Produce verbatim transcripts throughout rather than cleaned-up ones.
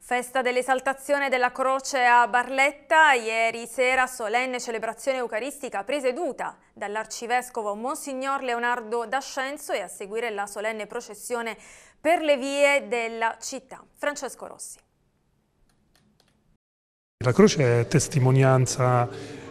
Festa dell'esaltazione della croce a Barletta, ieri sera solenne celebrazione eucaristica presieduta dall'arcivescovo Monsignor Leonardo D'Ascenso e a seguire la solenne processione per le vie della città. Francesco Rossi. La croce è testimonianza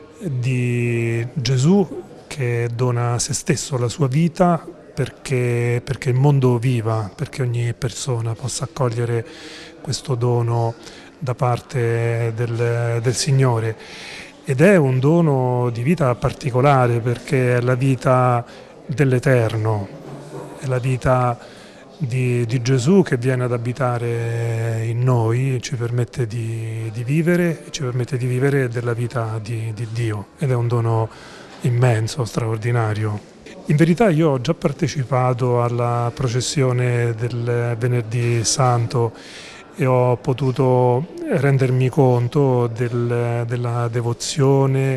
di Gesù che dona se stesso, la sua vita, perché, perché il mondo viva, perché ogni persona possa accogliere questo dono da parte del, del Signore. Ed è un dono di vita particolare perché è la vita dell'Eterno, è la vita di, di Gesù che viene ad abitare in noi, ci permette di, di vivere, ci permette di vivere della vita di, di Dio, ed è un dono immenso, straordinario. In verità io ho già partecipato alla processione del Venerdì Santo e ho potuto rendermi conto del, della devozione,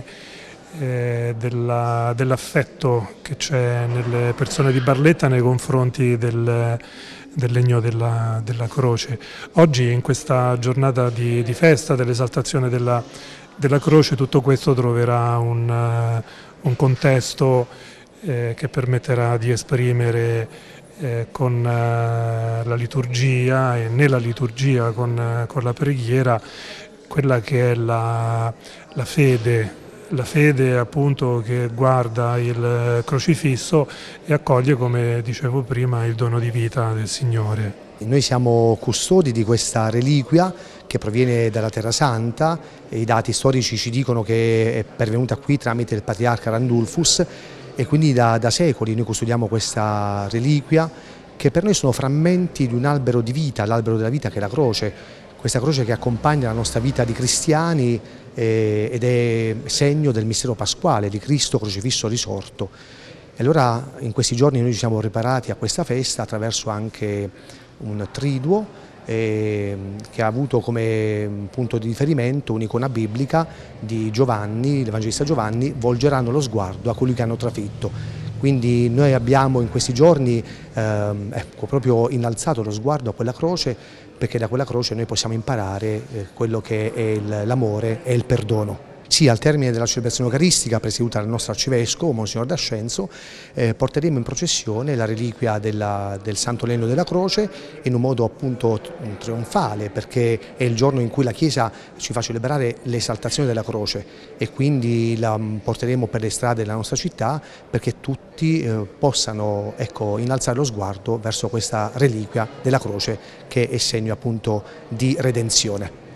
eh, della, dell'affetto che c'è nelle persone di Barletta nei confronti del, del legno della, della croce. Oggi, in questa giornata di, di festa dell'esaltazione della, della croce, tutto questo troverà un, uh, un contesto eh, che permetterà di esprimere Eh, con eh, la liturgia e nella liturgia con, eh, con la preghiera quella che è la, la fede, la fede appunto che guarda il crocifisso e accoglie, come dicevo prima, il dono di vita del Signore. Noi siamo custodi di questa reliquia che proviene dalla Terra Santa e i dati storici ci dicono che è pervenuta qui tramite il patriarca Randulfus. E quindi da, da secoli noi custodiamo questa reliquia che per noi sono frammenti di un albero di vita, l'albero della vita che è la croce, questa croce che accompagna la nostra vita di cristiani eh, ed è segno del mistero pasquale di Cristo crocifisso risorto. E allora in questi giorni noi ci siamo preparati a questa festa attraverso anche un triduo eh, che ha avuto come punto di riferimento un'icona biblica di Giovanni, l'Evangelista Giovanni: volgeranno lo sguardo a colui che hanno trafitto. Quindi noi abbiamo in questi giorni ehm, ecco, proprio innalzato lo sguardo a quella croce, perché da quella croce noi possiamo imparare eh, quello che è l'amore e il perdono. Sì, al termine della celebrazione eucaristica presieduta dal nostro arcivescovo Monsignor D'Ascenso eh, porteremo in processione la reliquia della, del Santo Legno della Croce in un modo appunto trionfale, perché è il giorno in cui la Chiesa ci fa celebrare l'esaltazione della croce e quindi la porteremo per le strade della nostra città perché tutti eh, possano ecco, innalzare lo sguardo verso questa reliquia della croce che è segno appunto di redenzione.